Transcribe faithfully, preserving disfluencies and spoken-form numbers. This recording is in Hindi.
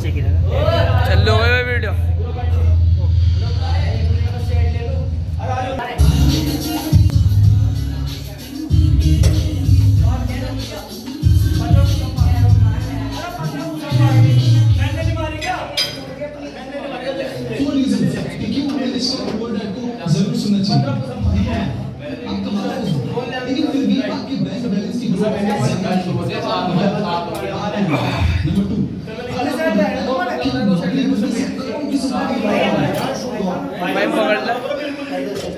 चल लो गए वीडियो। जरूर सुनना चाहिए। लेकिन फिर भी आपके बैंक बैलेंस की ग्रोथ नंबर टू भाई पकड़ ला।